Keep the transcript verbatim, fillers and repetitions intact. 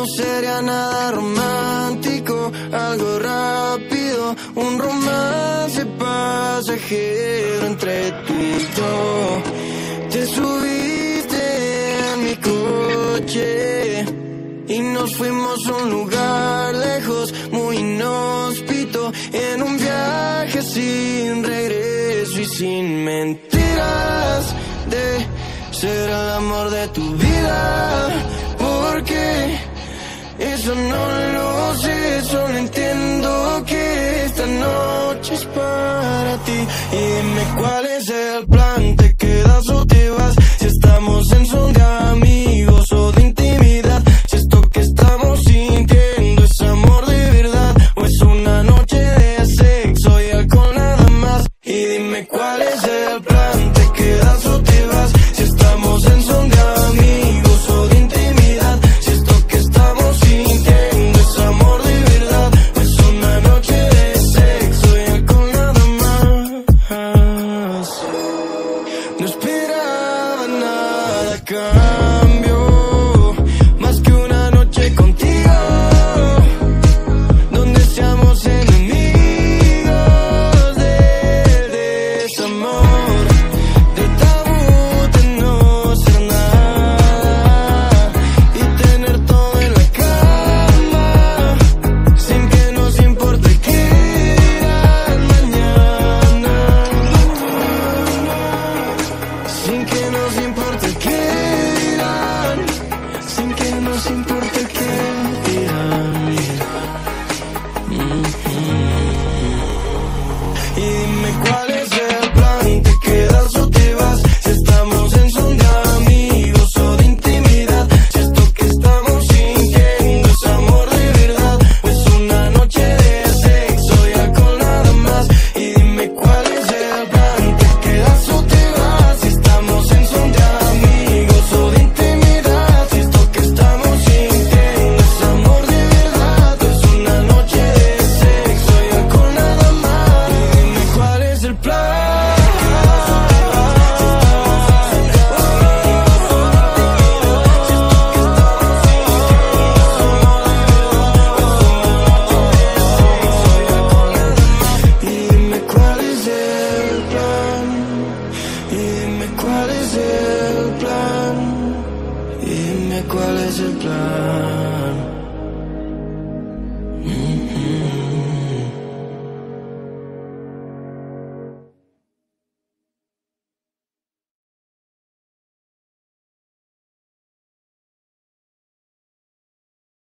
sería nada romántico, algo rápido, un romance pasajero entre tú y yo. Te subiste a mi coche y nos fuimos a un lugar lejos, muy inhóspito, en un viaje sin regreso y sin mentiras de ser el amor de tu vida. Porque eso no lo sé, solo entiendo que esta noche es para ti. Y dime cuál es el plan, ¿te quedas o te vas? Si estamos en son de amigos o de intimidad, si esto que estamos sintiendo es amor de verdad o es una noche de sexo y alcohol nada más. Y dime cuál es el plan, ¿te quedas o te vas? Si estamos en son de amigos o de intimidad, si esto que estamos sintiendo es amor de verdad o es una noche de sexo y alcohol nada más. No esperaba nada a cambio, más que una noche contigo, donde seamos enemigos del desamor, del tabú de no ser nada y tener todo en la cama, sin que nos importe qué dirán mañana, sin que nos importe qué dirán, sin que nos importe qué dirán. Y dime cuál es el plan, ¿te quedas o te vas? Si estamos en son de amigos o de intimidad, si esto que estamos sintiendo es amor de verdad o es una noche de sexo y alcohol nada más. Y dime cuál es el plan, ¿te quedas o te vas? Si estamos en son de amigos o de intimidad, si esto que estamos sintiendo es amor de verdad o es una noche de sexo y alcohol nada más. Y dime cuál es el plan. Y dime cuál es el plan, y dime cuál es el plan, y dime cuál es el plan.